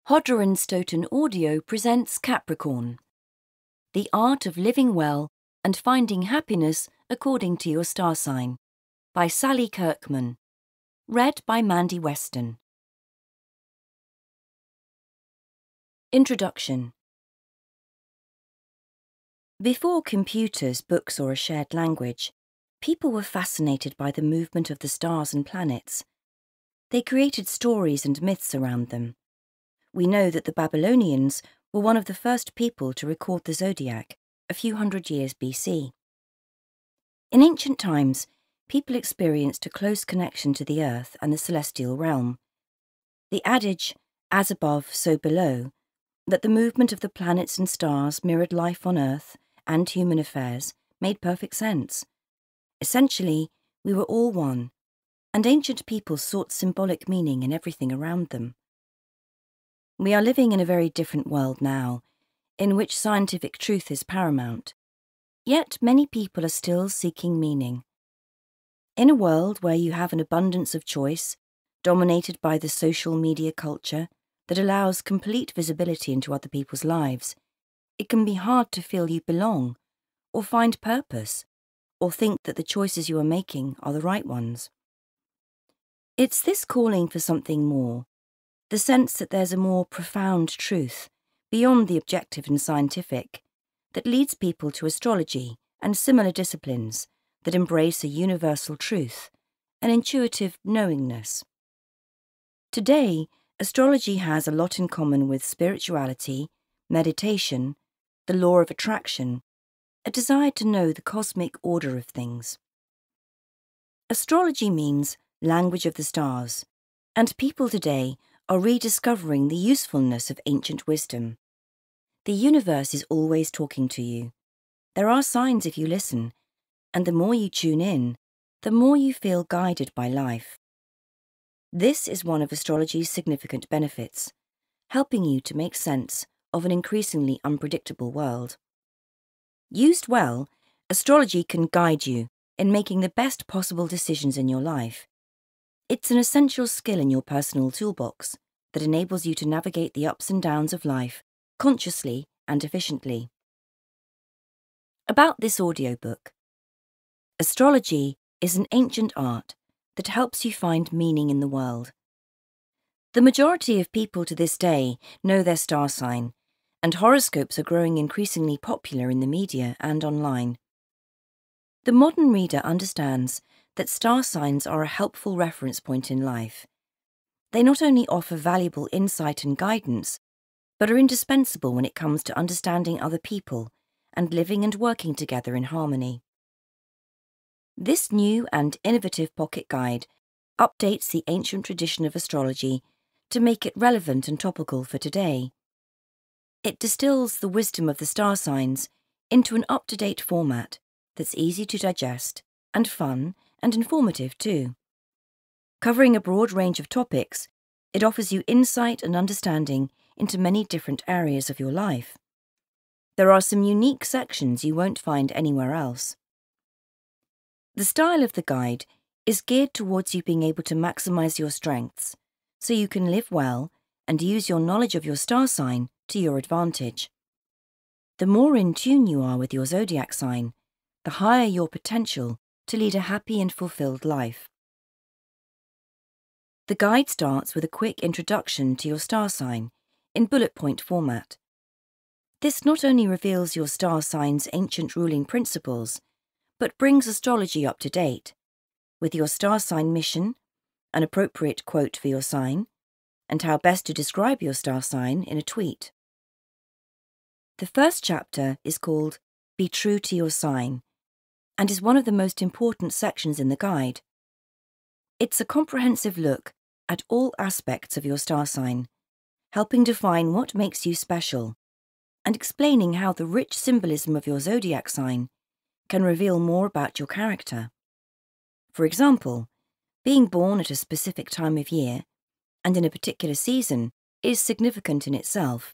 Hodder and Stoughton Audio presents Capricorn, The Art of Living Well and Finding Happiness According to Your Star Sign, by Sally Kirkman. Read by Mandy Weston. Introduction. Before computers, books, or a shared language, people were fascinated by the movement of the stars and planets. They created stories and myths around them. We know that the Babylonians were one of the first people to record the zodiac a few hundred years BC. In ancient times, people experienced a close connection to the earth and the celestial realm. The adage, as above, so below, that the movement of the planets and stars mirrored life on earth and human affairs, made perfect sense. Essentially, we were all one, and ancient people sought symbolic meaning in everything around them. We are living in a very different world now, in which scientific truth is paramount. Yet many people are still seeking meaning. In a world where you have an abundance of choice, dominated by the social media culture that allows complete visibility into other people's lives, it can be hard to feel you belong, or find purpose, or think that the choices you are making are the right ones. It's this calling for something more, the sense that there's a more profound truth, beyond the objective and scientific, that leads people to astrology and similar disciplines that embrace a universal truth, an intuitive knowingness. Today, astrology has a lot in common with spirituality, meditation, the law of attraction, a desire to know the cosmic order of things. Astrology means language of the stars, and people today are rediscovering the usefulness of ancient wisdom. The universe is always talking to you. There are signs if you listen, and the more you tune in, the more you feel guided by life. This is one of astrology's significant benefits, helping you to make sense of an increasingly unpredictable world. Used well, astrology can guide you in making the best possible decisions in your life. It's an essential skill in your personal toolbox that enables you to navigate the ups and downs of life consciously and efficiently. About this audiobook. Astrology is an ancient art that helps you find meaning in the world. The majority of people to this day know their star sign, and horoscopes are growing increasingly popular in the media and online. The modern reader understands that star signs are a helpful reference point in life. They not only offer valuable insight and guidance, but are indispensable when it comes to understanding other people and living and working together in harmony. This new and innovative pocket guide updates the ancient tradition of astrology to make it relevant and topical for today. It distills the wisdom of the star signs into an up-to-date format that's easy to digest and fun and informative too. Covering a broad range of topics, it offers you insight and understanding into many different areas of your life. There are some unique sections you won't find anywhere else. The style of the guide is geared towards you being able to maximize your strengths, so you can live well and use your knowledge of your star sign to your advantage. The more in tune you are with your zodiac sign, the higher your potential to lead a happy and fulfilled life. The guide starts with a quick introduction to your star sign in bullet point format. This not only reveals your star sign's ancient ruling principles, but brings astrology up to date, with your star sign mission, an appropriate quote for your sign, and how best to describe your star sign in a tweet. The first chapter is called Be True to Your Sign, and is one of the most important sections in the guide. It's a comprehensive look at all aspects of your star sign, helping define what makes you special, and explaining how the rich symbolism of your zodiac sign can reveal more about your character. For example, being born at a specific time of year and in a particular season is significant in itself.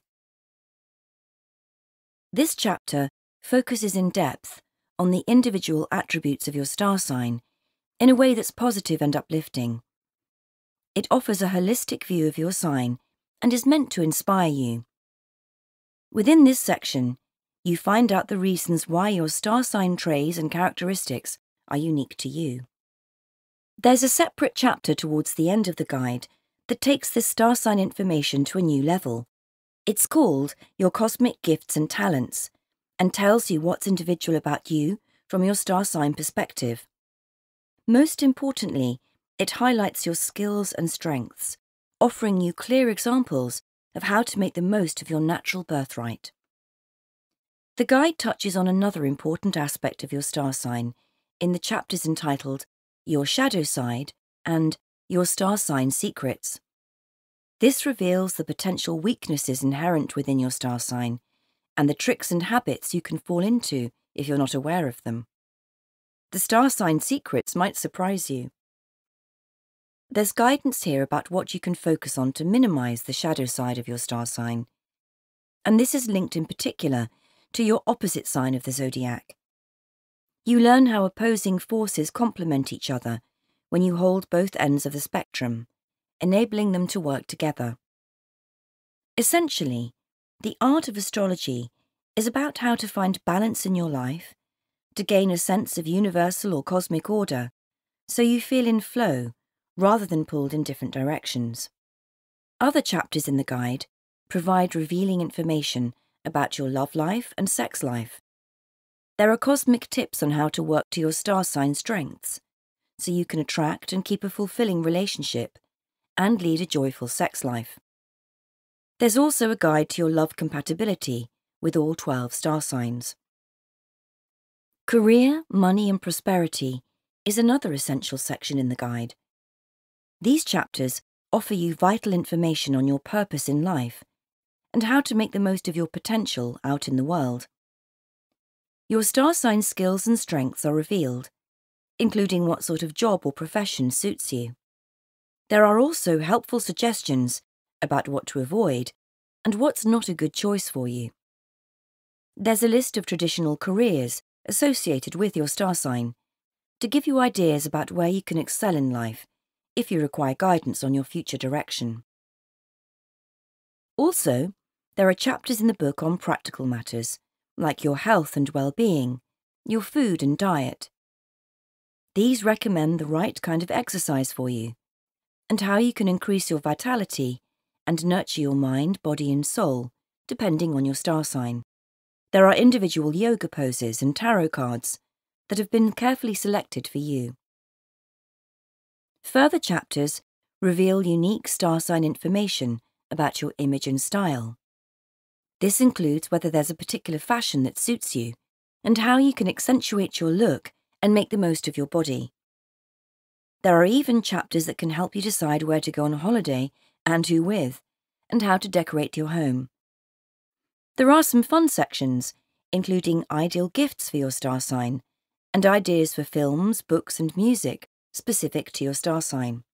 This chapter focuses in depth on the individual attributes of your star sign in a way that's positive and uplifting. It offers a holistic view of your sign and is meant to inspire you. Within this section, you find out the reasons why your star sign traits and characteristics are unique to you. There's a separate chapter towards the end of the guide that takes this star sign information to a new level. It's called Your Cosmic Gifts and Talents, and tells you what's individual about you from your star sign perspective. Most importantly, it highlights your skills and strengths, offering you clear examples of how to make the most of your natural birthright. The guide touches on another important aspect of your star sign in the chapters entitled Your Shadow Side and Your Star Sign Secrets. This reveals the potential weaknesses inherent within your star sign and the tricks and habits you can fall into if you're not aware of them. The star sign secrets might surprise you. There's guidance here about what you can focus on to minimize the shadow side of your star sign, and this is linked in particular to your opposite sign of the zodiac. You learn how opposing forces complement each other when you hold both ends of the spectrum, enabling them to work together. Essentially, the art of astrology is about how to find balance in your life, to gain a sense of universal or cosmic order, so you feel in flow rather than pulled in different directions. Other chapters in the guide provide revealing information about your love life and sex life. There are cosmic tips on how to work to your star sign strengths, so you can attract and keep a fulfilling relationship and lead a joyful sex life. There's also a guide to your love compatibility with all 12 star signs. Career, money and prosperity is another essential section in the guide. These chapters offer you vital information on your purpose in life and how to make the most of your potential out in the world. Your star sign skills and strengths are revealed, including what sort of job or profession suits you. There are also helpful suggestions about what to avoid and what's not a good choice for you. There's a list of traditional careers associated with your star sign to give you ideas about where you can excel in life if you require guidance on your future direction. Also, there are chapters in the book on practical matters, like your health and well-being, your food and diet. These recommend the right kind of exercise for you, and how you can increase your vitality and nurture your mind, body and soul, depending on your star sign. There are individual yoga poses and tarot cards that have been carefully selected for you. Further chapters reveal unique star sign information about your image and style. This includes whether there's a particular fashion that suits you and how you can accentuate your look and make the most of your body. There are even chapters that can help you decide where to go on holiday and who with, and how to decorate your home. There are some fun sections, including ideal gifts for your star sign and ideas for films, books and music specific to your star sign.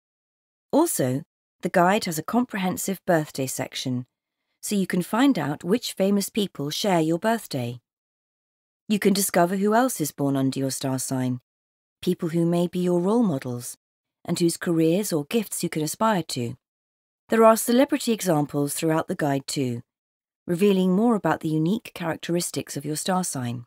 Also, the guide has a comprehensive birthday section, so you can find out which famous people share your birthday. You can discover who else is born under your star sign, people who may be your role models, and whose careers or gifts you can aspire to. There are celebrity examples throughout the guide too, revealing more about the unique characteristics of your star sign.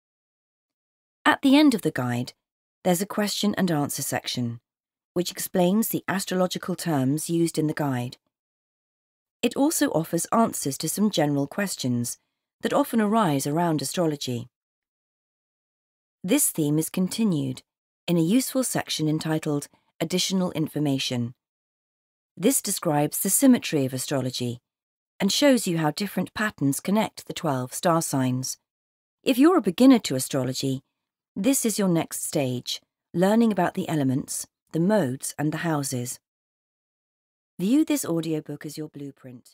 At the end of the guide, there's a question and answer section, which explains the astrological terms used in the guide. It also offers answers to some general questions that often arise around astrology. This theme is continued in a useful section entitled Additional Information. This describes the symmetry of astrology and shows you how different patterns connect the 12 star signs. If you're a beginner to astrology, this is your next stage, learning about the elements, the modes and the houses. View this audiobook as your blueprint.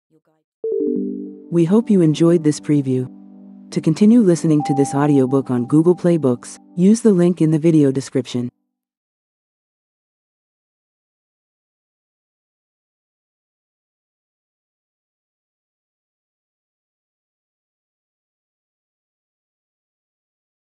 We hope you enjoyed this preview. To continue listening to this audiobook on Google Play Books, use the link in the video description.